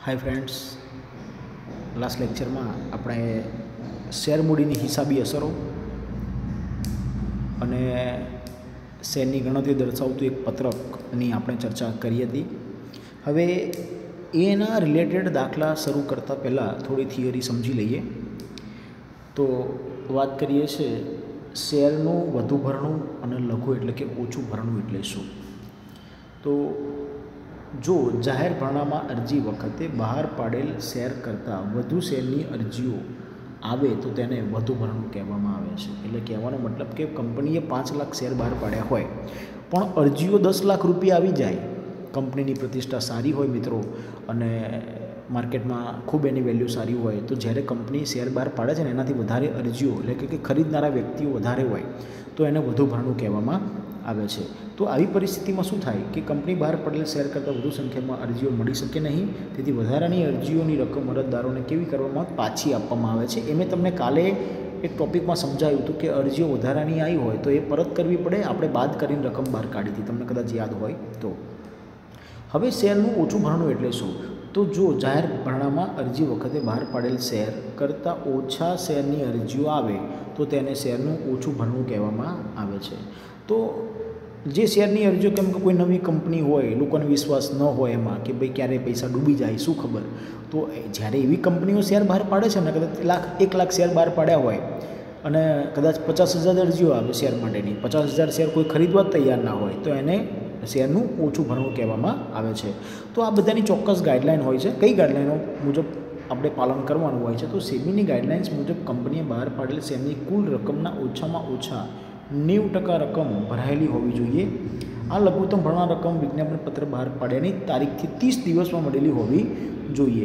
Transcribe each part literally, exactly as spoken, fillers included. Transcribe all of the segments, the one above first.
Hi friends, last lecture में આપણે share મૂડીની હિસાબી અસરો અને શેરની ગણતરી દર્શાવતું એક પત્રકની આપણે ચર્ચા કરી હતી। હવે એના રિલેટેડ દાખલા શરૂ કરતાં પહેલાં થોડી થિયરી સમજી લઈએ। તો વાત કરીએ છે શેરનું વધુ ભરણું અને લઘુ એટલે કે ઓછું ભરણું એટલે શું। તો જો જાહેર ભરણામાં અરજી વખતે બહાર પાડેલ શેર કરતાં વધુ શેરની અરજીઓ આવે તો તેને વધુ ભરણું કહેવામાં આવે છે। એટલે કહેવાનો મતલબ કે કંપનીએ પાંચ લાખ શેર બહાર પાડ્યા હોય પણ અરજીઓ દસ લાખ રૂપિયા આવી જાય, કંપનીની પ્રતિષ્ઠા સારી હોય મિત્રો અને માર્કેટમાં ખૂબ એની વેલ્યુ સારી હોય, તો જ્યારે કંપની શેર બહાર પાડે છે ને એનાથી વધારે અરજીઓ એટલે કે ખરીદનારા વ્યક્તિઓ વધારે હોય તો એને વધુ ભરણું કહેવામાં આવે છે। તો આવી પરિસ્થિતિમાં શું થાય કે કંપની બહાર પડેલ શેર કરતાં વધુ સંખ્યામાં અરજીઓ મળી શકે નહીં, તેથી વધારાની અરજીઓની રકમ અરજદારોને કેવી કરવામાં પાછી આપવામાં આવે છે। એ મેં તમને કાલે એક ટૉપિકમાં સમજાવ્યું હતું કે અરજીઓ વધારાની આવી હોય તો એ પરત કરવી પડે, આપણે બાદ કરીને રકમ બહાર કાઢી હતી, તમને કદાચ યાદ હોય તો। હવે શેરનું ઓછું ભરણું એટલે શું? તો જો જાહેર ભરણામાં અરજી વખતે બહાર પાડેલ શેર કરતાં ઓછા શેરની અરજીઓ આવે તો તેને શેરનું ઓછું ભરણું કહેવામાં આવે છે। તો જે શેરની અરજીઓ, કેમ કે કોઈ નવી કંપની હોય, લોકોને વિશ્વાસ ન હોય એમાં કે ભાઈ ક્યારે પૈસા ડૂબી જાય શું ખબર, તો જ્યારે એવી કંપનીઓ શેર બહાર પાડે છે ને, કદાચ લાખ એક લાખ શેર બહાર પાડ્યા હોય અને કદાચ પચાસ હજાર અરજીઓ આવે શેર માટેની, પચાસ હજાર શેર કોઈ ખરીદવા જ તૈયાર ના હોય તો એને શેરનું ઓછું ભરણું કહેવામાં આવે છે। તો આ બધાની ચોક્કસ ગાઈડલાઇન હોય છે, કઈ ગાઈડલાઇનો મુજબ આપણે પાલન કરવાનું હોય છે? તો સેબીની ગાઈડલાઇન્સ મુજબ કંપનીએ બહાર પાડેલ શેરની કુલ રકમના ઓછામાં ઓછા નેવું ટકા રકમ ભરાયેલી હોવી જોઈએ। આ લઘુત્તમ ભરણા રકમ વિજ્ઞાપન પત્ર બહાર પાડ્યાની તારીખથી ત્રીસ દિવસમાં મળેલી હોવી જોઈએ।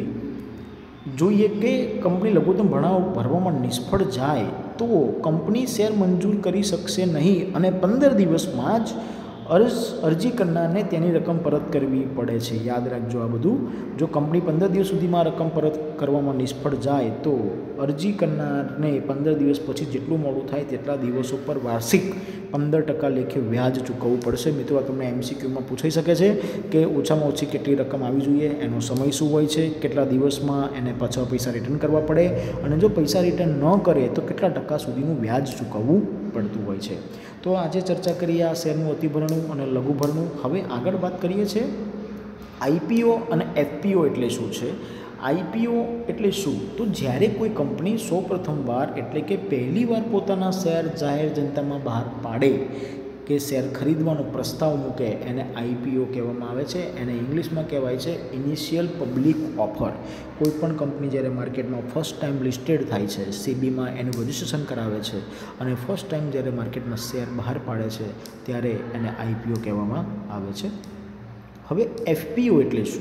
જોઈએ કે કંપની લઘુત્તમ ભરણા ભરવામાં નિષ્ફળ જાય તો કંપની શેર મંજૂર કરી શકશે નહીં અને પંદર દિવસમાં જ અરજ અરજી કરનારને તેની રકમ પરત કરવી પડે છે। યાદ રાખજો આ બધું। જો કંપની પંદર દિવસ સુધીમાં રકમ પરત કરવામાં નિષ્ફળ જાય તો અરજી કરનારને પંદર દિવસ પછી જેટલું મોડું થાય તેટલા દિવસો પર વાર્ષિક પંદર ટકા લેખે વ્યાજ ચૂકવવું પડશે। મિત્રો, તમને એમસીક્યુમાં પૂછાઈ શકે છે કે ઓછામાં ઓછી કેટલી રકમ આવી જોઈએ, એનો સમય શું હોય છે, કેટલા દિવસમાં એને પાછા પૈસા રિટર્ન કરવા પડે અને જો પૈસા રિટર્ન ન કરે તો કેટલા ટકા સુધીનું વ્યાજ ચૂકવવું પડતું હોય છે। તો આજે ચર્ચા કરીએ આ શેરનું અતિભરણું અને લઘુ ભરણું। હવે આગળ વાત કરીએ છીએ આઈપીઓ અને એફપીઓ એટલે શું છે। આઈપીઓ એટલે શું? તો જ્યારે કોઈ કંપની સૌ પ્રથમવાર એટલે કે પહેલીવાર પોતાના શેર જાહેર જનતામાં બહાર પાડે કે શેર ખરીદવાનો પ્રસ્તાવ મૂકે એને આઈપીઓ કહેવામાં આવે છે। એને ઇંગ્લિશમાં કહેવાય છે ઇનિશિયલ પબ્લિક ઓફર। કોઈ પણ કંપની જ્યારે માર્કેટમાં ફર્સ્ટ ટાઈમ લિસ્ટેડ થાય છે, સેબીમાં એનું રજિસ્ટ્રેશન કરાવે છે અને ફર્સ્ટ ટાઈમ જ્યારે માર્કેટમાં શેર બહાર પાડે છે ત્યારે એને આઈપીઓ કહેવામાં આવે છે। હવે એફપીઓ એટલે શું?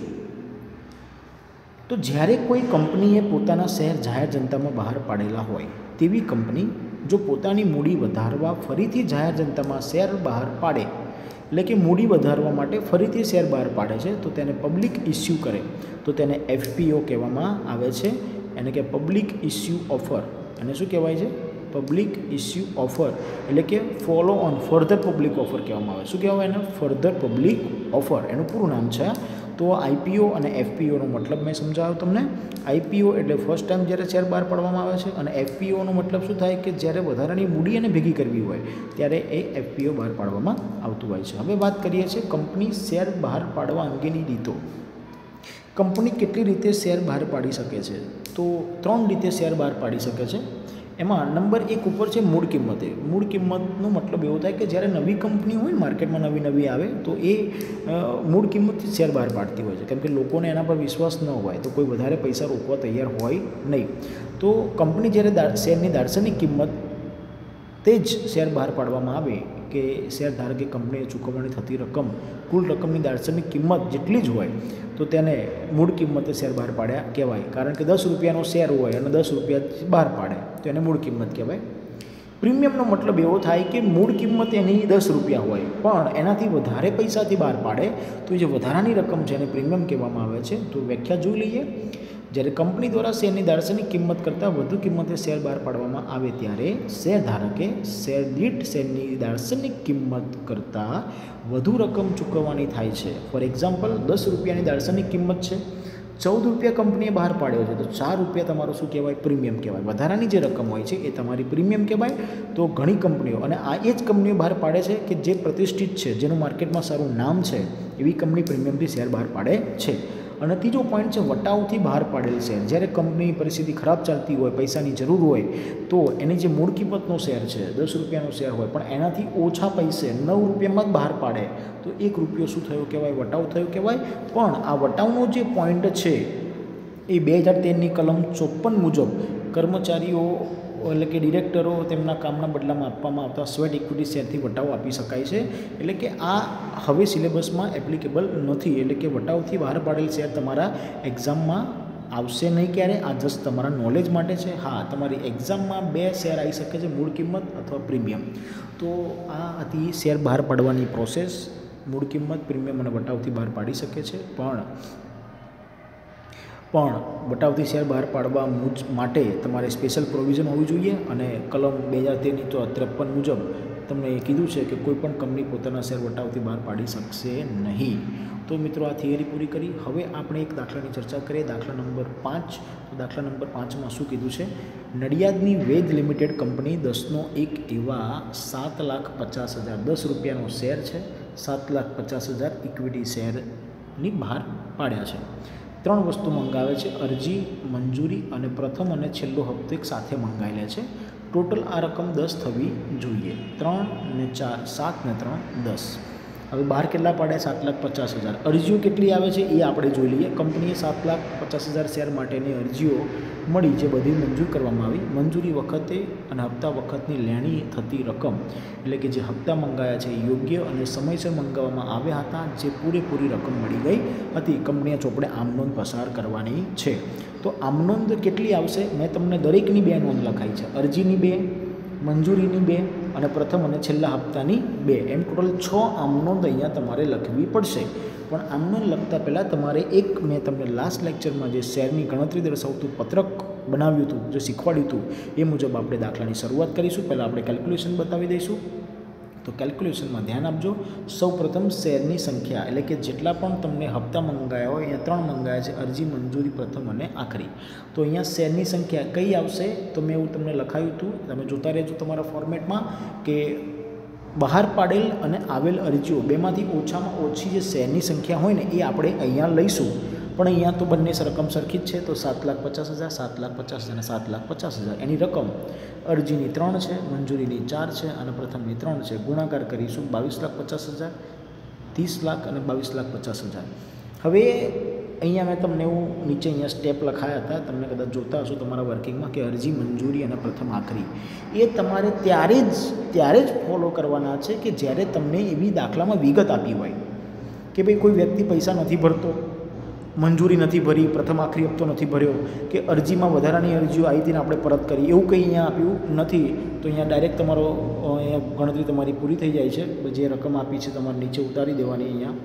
તો જ્યારે કોઈ કંપનીએ પોતાના શેર જાહેર જનતામાં બહાર પાડેલા હોય તેવી કંપની જો પોતાની મૂડી વધારવા ફરીથી જાહેર જનતામાં શેર બહાર પાડે, એટલે કે મૂડી વધારવા માટે ફરીથી શેર બહાર પાડે છે તો તેને પબ્લિક ઇસ્યુ કરે તો તેને એફપીઓ કહેવામાં આવે છે। એને કે પબ્લિક ઇસ્યુ ઓફર, એને શું કહેવાય છે? પબ્લિક ઇસ્યુ ઓફર એટલે કે follow on further public offer કહેવામાં આવે। શું કહેવાય એને? ફર્ધર પબ્લિક ઓફર, એનું પૂરું નામ છે। તો આઈપીઓ અને એફપીઓનો મતલબ મેં સમજાવ્યો તમને। આઈપીઓ એટલે ફર્સ્ટ ટાઈમ જ્યારે શેર બહાર પાડવામાં આવે છે અને એફપીઓનો મતલબ શું થાય કે જ્યારે વધારાની મૂડી એને ભેગી કરવી હોય ત્યારે એ એફપીઓ બહાર પાડવામાં આવતું હોય છે। હવે વાત કરીએ છીએ કંપની શેર બહાર પાડવા અંગેની રીતો। કંપની કેટલી રીતે શેર બહાર પાડી શકે છે? તો ત્રણ રીતે શેર બહાર પાડી શકે છે। એમાં નંબર એક ઉપર છે મૂળ કિંમતે। મૂળ કિંમતનો મતલબ એવો થાય કે જ્યારે નવી કંપની હોય ને, માર્કેટમાં નવી નવી આવે તો એ મૂળ કિંમતથી શેર બહાર પાડતી હોય છે, કેમ કે લોકોને એના પર વિશ્વાસ ન હોય તો કોઈ વધારે પૈસા રોકવા તૈયાર હોય નહીં। તો કંપની જ્યારે શેરની દાર્શનિક કિંમત તે જ શેર બહાર પાડવામાં આવે કે શેર ધારકે કંપનીએ ચૂકવવાની થતી રકમ કુલ રકમની દાર્શનિક કિંમત જેટલી જ હોય તો તેને મૂળ કિંમતે શેર બહાર પાડ્યા કહેવાય। કારણ કે દસ રૂપિયાનો શેર હોય અને દસ રૂપિયા બહાર પાડે તો એને મૂળ કિંમત કહેવાય। પ્રીમિયમનો મતલબ એવો થાય કે મૂળ કિંમત એની દસ રૂપિયા હોય પણ એનાથી વધારે પૈસાથી બહાર પાડે તો જે વધારાની રકમ છે એને પ્રીમિયમ કહેવામાં આવે છે। તો વ્યાખ્યા જોઈ લઈએ। જ્યારે કંપની દ્વારા શેરની દાર્શનિક કિંમત કરતાં વધુ કિંમતે શેર બહાર પાડવામાં આવે ત્યારે શેર ધારકે શેર દીઠ શેરની દાર્શનિક કિંમત કરતાં વધુ રકમ ચૂકવવાની થાય છે। ફોર એક્ઝામ્પલ, દસ રૂપિયાની દાર્શનિક કિંમત છે ચૌદ રૂપિયા કંપનીએ બહાર પાડ્યો છે, તો ચાર રૂપિયા તમારું શું કહેવાય? પ્રીમિયમ કહેવાય. વધારાની જે રકમ હોય છે એ તમારી પ્રીમિયમ કહેવાય. તો ઘણી કંપનીઓ, અને આ એ જ કંપનીઓ બહાર પાડે છે કે જે પ્રતિષ્ઠિત છે, જેનું માર્કેટમાં સારું નામ છે, એવી કંપની પ્રીમિયમથી શેર બહાર પાડે છે. અને ત્રીજો પોઈન્ટ છે વટાવથી બહાર પાડેલ શેર. જ્યારે કંપનીની પરિસ્થિતિ ખરાબ ચાલતી હોય, પૈસાની જરૂર હોય, તો એની જે મૂળ કિંમતનો શેર છે દસ રૂપિયાનો શેર હોય, પણ એનાથી ઓછા પૈસે નવ રૂપિયામાં જ બહાર પાડે, તો એક રૂપિયો શું થયો કહેવાય? વટાવ થયો કહેવાય. પણ આ વટાવનો જે પોઈન્ટ છે એ બે હજાર તેરની કલમ ચોપન મુજબ કર્મચારીઓ એટલે કે ડિરેક્ટરો તેમના કામના બદલામાં આપવામાં આવતા સ્વેટ ઇક્વિટી શેરથી વટાવ આપી શકાય છે. એટલે કે આ હવે સિલેબસમાં એપ્લિકેબલ નથી. એટલે કે વટાવથી બહાર પાડેલ શેર તમારા એક્ઝામમાં આવશે નહીં ક્યારે. આ જસ્ટ તમારા નોલેજ માટે છે. હા, તમારી એક્ઝામમાં બે શેર આવી શકે છે, મૂળ કિંમત અથવા પ્રીમિયમ. તો આ હતી શેર બહાર પાડવાની પ્રોસેસ. મૂળ કિંમત, પ્રીમિયમ અને વટાવથી બહાર પાડી શકે છે. પણ પણ વટાવથી શેર બહાર પાડવા માટે તમારે સ્પેશિયલ પ્રોવિઝન હોવી જોઈએ. અને કલમ બે હજાર તેરની તો ત્રેપન મુજબ તમને કીધું છે કે કોઈ પણ કંપની પોતાના શેર વટાવથી બહાર પાડી શકશે નહીં. તો મિત્રો, આ થિયરી પૂરી કરી. હવે આપણે એક દાખલાની ચર્ચા કરીએ. દાખલા નંબર પાંચ. તો દાખલા નંબર પાંચમાં શું કીધું છે? નડિયાદની વેદ લિમિટેડ કંપની દસનો એક એવા સાત લાખ પચાસ હજાર દસ રૂપિયાનો શેર છે, સાત લાખ પચાસ હજાર ઇક્વિટી શેરની બહાર પાડ્યા છે. ત્રણ વસ્તુ મંગાવે છે: અરજી, મંજૂરી અને પ્રથમ અને છેલ્લો હપ્તો એક સાથે મંગાવેલા છે. ટોટલ આ રકમ દસ થવી જોઈએ. ત્રણ ને ચાર સાત ને ત્રણ દસ. હવે બહાર કેટલા પાડ્યા? સાત લાખ પચાસ હજાર. અરજીઓ કેટલી આવે છે એ આપણે જોઈ લઈએ. કંપનીએ સાત લાખ પચાસ હજાર શેર માટેની અરજીઓ મળી, જે બધી મંજૂર કરવામાં આવી. મંજૂરી વખતે અને હપ્તા વખતની લેણી થતી રકમ, એટલે કે જે હપ્તા મંગાયા છે એ યોગ્ય અને સમયસર મંગાવવામાં આવ્યા હતા, જે પૂરેપૂરી રકમ મળી ગઈ હતી. કંપનીએ ચોપડે આમ નોંધ પસાર કરવાની છે. તો આમ નોંધ કેટલી આવશે? મેં તમને દરેકની બે નોંધ લખાઈ છે. અરજીની બે, મંજૂરીની બે અને પ્રથમ અને છેલ્લા હપ્તાની બે. એમ ટોટલ છ આમનોંધ અહીંયા તમારે લખવી પડશે. પણ આમનોંધ લખતા પહેલાં તમારે એક, મેં તમને લાસ્ટ લેક્ચરમાં જે શેરની ગણતરી દર્શાવતું પત્રક બનાવ્યું હતું, જે શીખવાડ્યું હતું, એ મુજબ આપણે દાખલાની શરૂઆત કરીશું. પહેલાં આપણે કેલ્ક્યુલેશન બતાવી દઈશું. તો કેલ્ક્યુલેશનમાં ધ્યાન આપજો. સૌ પ્રથમ શેરની સંખ્યા, એટલે કે જેટલા પણ તમને હપ્તા મંગાયા હોય, અહીંયા ત્રણ મંગાયા છે: અરજી, મંજૂરી, પ્રથમ અને આખરી. તો અહીંયા શેરની સંખ્યા કઈ આવશે? તો મેં એવું તમને લખાયું હતું, તમે જોતા રહેજો તમારા ફોર્મેટમાં, કે બહાર પાડેલ અને આવેલ અરજીઓ બેમાંથી ઓછામાં ઓછી જે શેરની સંખ્યા હોય ને એ આપણે અહીંયા લઈશું. પણ અહીંયા તો બંને રકમ સરખી જ છે. તો સાત લાખ પચાસ હજાર સાત લાખ પચાસ હજાર અને સાત લાખ પચાસ હજાર એની રકમ અરજીની ત્રણ છે, મંજૂરીની ચાર છે અને પ્રથમની ત્રણ છે. ગુણાકાર કરીશું બાવીસ લાખ પચાસ હજાર, ત્રીસ લાખ અને બાવીસ લાખ પચાસ હજાર. હવે અહીંયા મેં તમને એવું નીચે અહીંયા સ્ટેપ લખાયા હતા, તમને કદાચ જોતા હશો તમારા વર્કિંગમાં, કે અરજી, મંજૂરી અને પ્રથમ આખરી. એ તમારે ત્યારે જ ત્યારે જ ફોલો કરવાના છે કે જ્યારે તમને એવી દાખલામાં વિગત આપી હોય કે ભાઈ કોઈ વ્યક્તિ પૈસા નથી ભરતો, મંજૂરી નથી ભરી, પ્રથમ આખરી હપ્તો નથી ભર્યો, કે અરજીમાં વધારાની અરજીઓ આવી હતી ને આપણે પરત કરી, એવું કંઈ અહીંયા આપ્યું નથી. તો અહીંયા ડાયરેક્ટ તમારો અહીંયા ગણતરી તમારી પૂરી થઈ જાય છે. જે રકમ આપી છે તમારે નીચે ઉતારી દેવાની. અહીંયા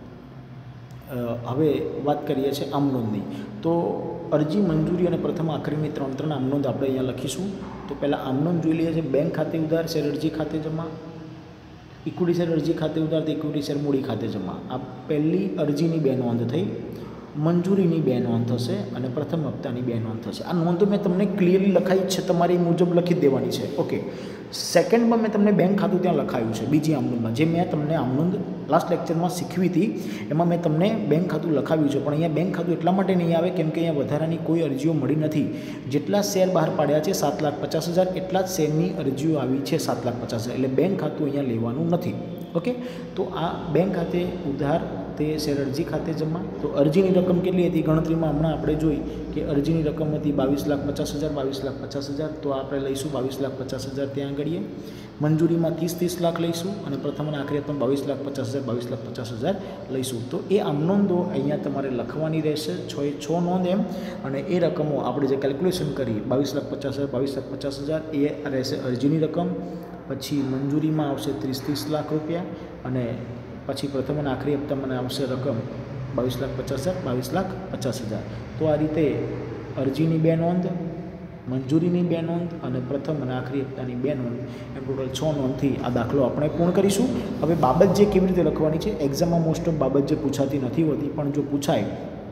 હવે વાત કરીએ છીએ આમનોંધની. તો અરજી, મંજૂરી અને પ્રથમ આખરીની ત્રણ ત્રણ આમનોંધ આપણે અહીંયા લખીશું. તો પહેલાં આમનોંધ જોઈ લઈએ છીએ. બેંક ખાતે ઉધાર, શેર અરજી ખાતે જમા. ઇક્વિટી શેર અરજી ખાતે ઉધાર તો ઇક્વિટી શેર મૂડી ખાતે જમા. આ પહેલી અરજીની બે નોંધ થઈ. મંજૂરીની બે નોંધ થશે અને પ્રથમ હપ્તાની બે નોંધ થશે. આ નોંધો મેં તમને ક્લિયરલી લખાઈ છે, તમારી મુજબ લખી જ દેવાની છે. ઓકે. સેકન્ડમાં મેં તમને બેંક ખાતું ત્યાં લખાયું છે, બીજી આમનોંધમાં. જે મેં તમને આમનોંધ લાસ્ટ લેક્ચરમાં શીખવી હતી એમાં મેં તમને બેંક ખાતું લખાવ્યું છે. પણ અહીંયા બેંક ખાતું એટલા માટે નહીં આવે કેમ કે અહીંયા વધારાની કોઈ અરજીઓ મળી નથી. જેટલા શેર બહાર પાડ્યા છે સાત લાખ પચાસ હજાર એટલા જ શેરની અરજીઓ આવી છે સાત લાખ પચાસ હજાર. એટલે બેંક ખાતું અહીંયા લેવાનું નથી. ઓકે. તો આ બેંક ખાતે ઉધાર તે શેર અરજી ખાતે જમા. તો અરજીની રકમ કેટલી હતી? ગણતરીમાં હમણાં આપણે જોઈ કે અરજીની રકમ હતી બાવીસ લાખ પચાસ હજાર બાવીસ લાખ પચાસ હજાર. તો આપણે લઈશું બાવીસ લાખ પચાસ હજાર ત્યાં આગળીએ. મંજૂરીમાં ત્રીસ ત્રીસ લાખ લઈશું અને પ્રથમ અને આખરી પણ બાવીસ લાખ પચાસ હજાર બાવીસ લાખ પચાસ હજાર લઈશું. તો એ આમ નોંધો અહીંયા તમારે લખવાની રહેશે, છ એ છ નોંધ એમ. અને એ રકમો આપણે જે કેલ્ક્યુલેશન કરી બાવીસ લાખ પચાસ હજાર બાવીસ લાખ પચાસ હજાર એ રહેશે અરજીની રકમ. પછી મંજૂરીમાં આવશે ત્રીસ ત્રીસ લાખ રૂપિયા અને પછી પ્રથમ અને આખરી હપ્તામાં આવશે રકમ બાવીસ લાખ પચાસ હજાર બાવીસ લાખ પચાસ હજાર. તો આ રીતે અરજીની બે નોંધ, મંજૂરીની બે નોંધ અને પ્રથમ અને આખરી હપ્તાની બે નોંધ, એમ ટોટલ છ નોંધથી આ દાખલો આપણે પૂર્ણ કરીશું. હવે બાબત જે કેવી રીતે લખવાની છે, એક્ઝામમાં મોસ્ટ ઓફ બાબત જે પૂછાતી નથી હોતી, પણ જો પૂછાય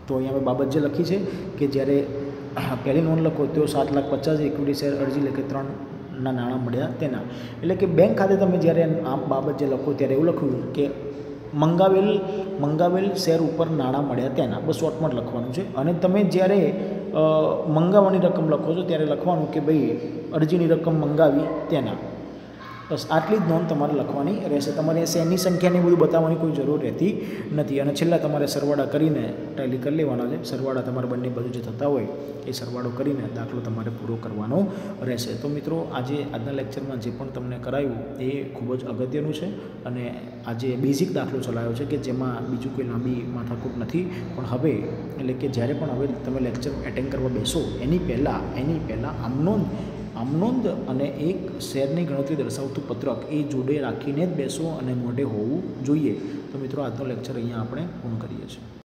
તો અહીંયા અમે બાબત જે લખી છે કે જ્યારે પહેલી નોંધ લખો તો સાત લાખ પચાસ ઇક્વિટી શેર અરજી લખે ત્રણના નાણાં મળ્યા તેના, એટલે કે બેંક ખાતે તમે જ્યારે આ બાબત જે લખો ત્યારે એવું લખ્યું કે મંગાવેલ મંગાવેલ શેર ઉપર નાણાં મળ્યા તેના, બસ શોર્ટમાં લખવાનું છે. અને તમે જ્યારે મંગાવવાની રકમ લખો છો ત્યારે લખવાનું કે ભાઈ અરજીની રકમ મંગાવી તેના, બસ આટલી જ નોંધ તમારે લખવાની રહેશે. તમારે શેરની સંખ્યાને બધું બતાવવાની કોઈ જરૂર રહેતી નથી. અને છેલ્લા તમારે સરવાળા કરીને ટેલી કરી લેવાના છે. સરવાળા તમારે બંને બાજુ જે થતા હોય એ સરવાળો કરીને દાખલો તમારે પૂરો કરવાનો રહેશે. તો મિત્રો આજે આજના લેક્ચરમાં જે પણ તમને કરાયું એ ખૂબ જ અગત્યનું છે. અને આજે બેઝિક દાખલો ચલાવ્યો છે કે જેમાં બીજું કોઈ લાંબી માથાકૂટ નથી. પણ હવે એટલે કે જ્યારે પણ હવે તમે લેક્ચર એટેન્ડ કરવા બેસો એની પહેલાં એની પહેલાં આમનોંધ આમનોંધ અને એક શેરની ગણતરી દર્શાવતું પત્રક એ જોડે રાખીને જ બેસો અને મોઢે હોવું જોઈએ. તો મિત્રો આજનો લેક્ચર અહીંયા આપણે પૂર્ણ કરીએ છીએ.